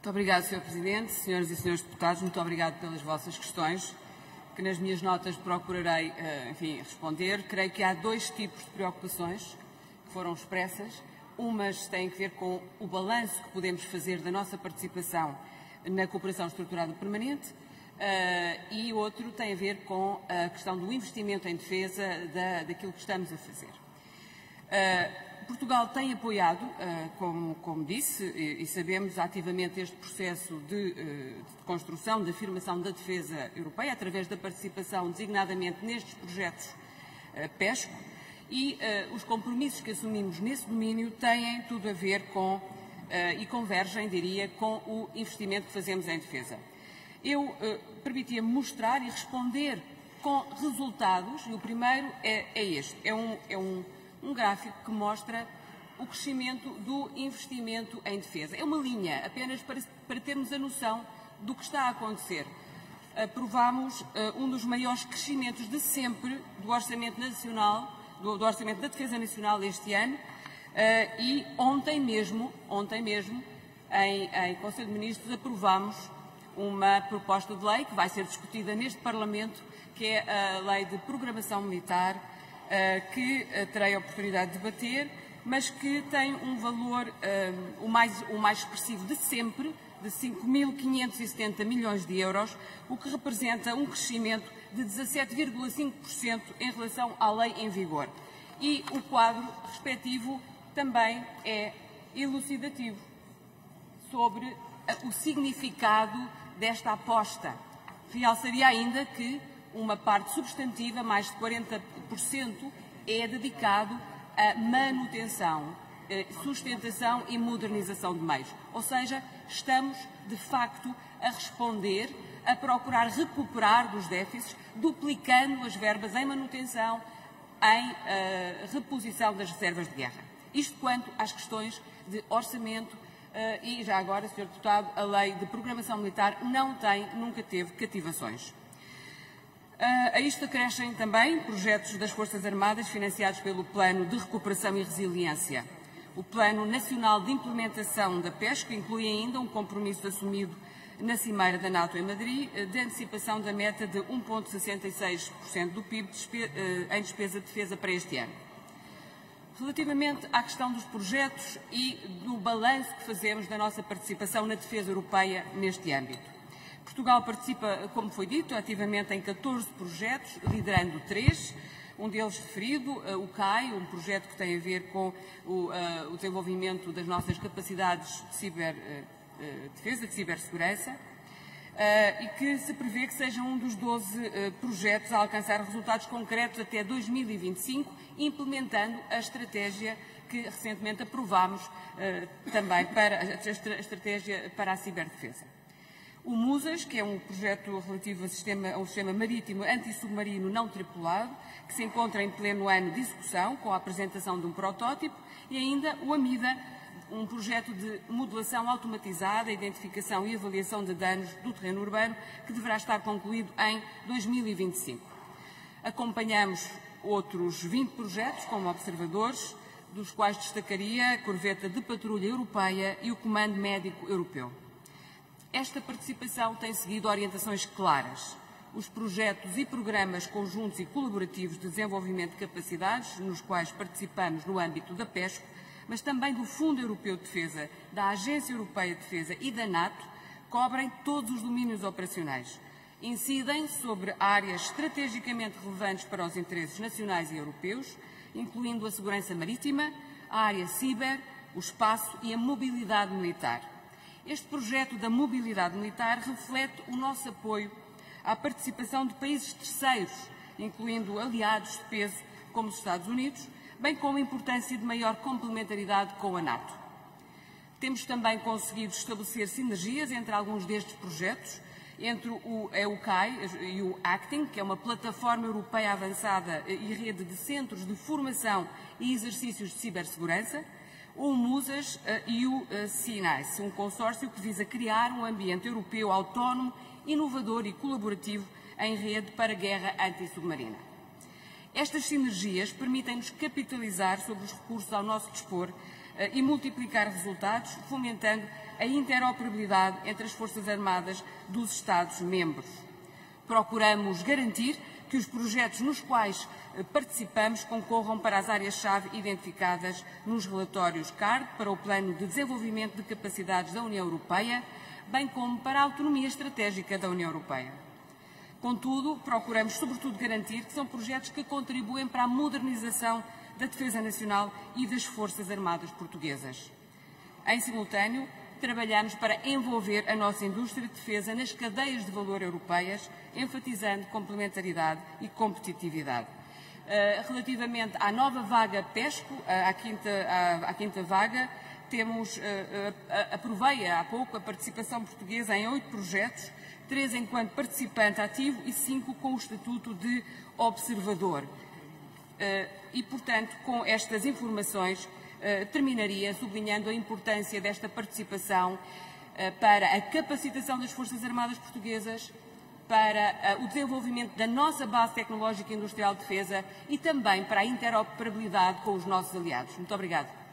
Muito obrigado, Sr. Presidente, Senhoras e Senhores Deputados, muito obrigado pelas vossas questões, que nas minhas notas procurarei, responder. Creio que há dois tipos de preocupações que foram expressas. Umas têm a ver com o balanço que podemos fazer da nossa participação na cooperação estruturada permanente e outro tem a ver com a questão do investimento em defesa daquilo que estamos a fazer. Portugal tem apoiado, como disse, e sabemos ativamente este processo de construção, de afirmação da defesa europeia, através da participação designadamente nestes projetos PESCO, e os compromissos que assumimos nesse domínio têm tudo a ver com, e convergem, diria, com o investimento que fazemos em defesa. Eu permitia-me mostrar e responder com resultados, e o primeiro é este, é um gráfico que mostra o crescimento do investimento em defesa. É uma linha, apenas para termos a noção do que está a acontecer. Aprovámos um dos maiores crescimentos de sempre do Orçamento Nacional, do Orçamento da Defesa Nacional este ano, e ontem mesmo, em Conselho de Ministros, aprovámos uma proposta de lei que vai ser discutida neste Parlamento, que é a Lei de Programação Militar, que terei a oportunidade de debater, mas que tem um valor o mais expressivo de sempre, de 5.570 milhões de euros, o que representa um crescimento de 17,5% em relação à lei em vigor. E o quadro respectivo também é elucidativo sobre o significado desta aposta. Realçaria ainda que uma parte substantiva, mais de 40%, é dedicado a manutenção, sustentação e modernização de meios. Ou seja, estamos, de facto, a responder, a procurar recuperar dos déficits, duplicando as verbas em manutenção, em reposição das reservas de guerra. Isto quanto às questões de orçamento e, já agora, Sr. Deputado, a Lei de Programação Militar nunca teve cativações. A isto acrescem também projetos das Forças Armadas financiados pelo Plano de Recuperação e Resiliência. O Plano Nacional de Implementação da PESCO inclui ainda um compromisso assumido na Cimeira da NATO em Madrid de antecipação da meta de 1,66% do PIB em despesa de defesa para este ano. Relativamente à questão dos projetos e do balanço que fazemos da nossa participação na defesa europeia neste âmbito. Portugal participa, como foi dito, ativamente em 14 projetos, liderando 3, um deles referido, o CAI, um projeto que tem a ver com o desenvolvimento das nossas capacidades de ciberdefesa, de cibersegurança, e que se prevê que seja um dos 12 projetos a alcançar resultados concretos até 2025, implementando a estratégia que recentemente aprovámos também para a estratégia para a ciberdefesa. O MUSAS, que é um projeto relativo a um sistema marítimo antissubmarino não tripulado, que se encontra em pleno ano de execução, com a apresentação de um protótipo, e ainda o AMIDA, um projeto de modelação automatizada, identificação e avaliação de danos do terreno urbano, que deverá estar concluído em 2025. Acompanhamos outros 20 projetos como observadores, dos quais destacaria a Corveta de Patrulha Europeia e o Comando Médico Europeu. Esta participação tem seguido orientações claras. Os projetos e programas conjuntos e colaborativos de desenvolvimento de capacidades, nos quais participamos no âmbito da PESCO, mas também do Fundo Europeu de Defesa, da Agência Europeia de Defesa e da NATO, cobrem todos os domínios operacionais. Incidem sobre áreas estrategicamente relevantes para os interesses nacionais e europeus, incluindo a segurança marítima, a área ciber, o espaço e a mobilidade militar. Este projeto da mobilidade militar reflete o nosso apoio à participação de países terceiros, incluindo aliados de peso como os Estados Unidos, bem como a importância de maior complementaridade com a NATO. Temos também conseguido estabelecer sinergias entre alguns destes projetos, entre o EUCAI e o ACTING, que é uma plataforma europeia avançada e rede de centros de formação e exercícios de cibersegurança, o MUSAS e o CNICE, um consórcio que visa criar um ambiente europeu autónomo, inovador e colaborativo em rede para a guerra antissubmarina. Estas sinergias permitem-nos capitalizar sobre os recursos ao nosso dispor e multiplicar resultados, fomentando a interoperabilidade entre as Forças Armadas dos Estados-membros. Procuramos garantir que os projetos nos quais participamos concorram para as áreas-chave identificadas nos relatórios CARD, para o Plano de Desenvolvimento de Capacidades da União Europeia, bem como para a autonomia estratégica da União Europeia. Contudo, procuramos sobretudo garantir que são projetos que contribuem para a modernização da defesa nacional e das Forças Armadas portuguesas. Em simultâneo, trabalhamos para envolver a nossa indústria de defesa nas cadeias de valor europeias, enfatizando complementaridade e competitividade. Relativamente à nova vaga PESCO, à quinta vaga, aprovei há pouco a participação portuguesa em 8 projetos, 3 enquanto participante ativo e 5 com o estatuto de observador. E, portanto, com estas informações, terminaria sublinhando a importância desta participação para a capacitação das Forças Armadas Portuguesas, para o desenvolvimento da nossa base tecnológica e industrial de defesa e também para a interoperabilidade com os nossos aliados. Muito obrigada.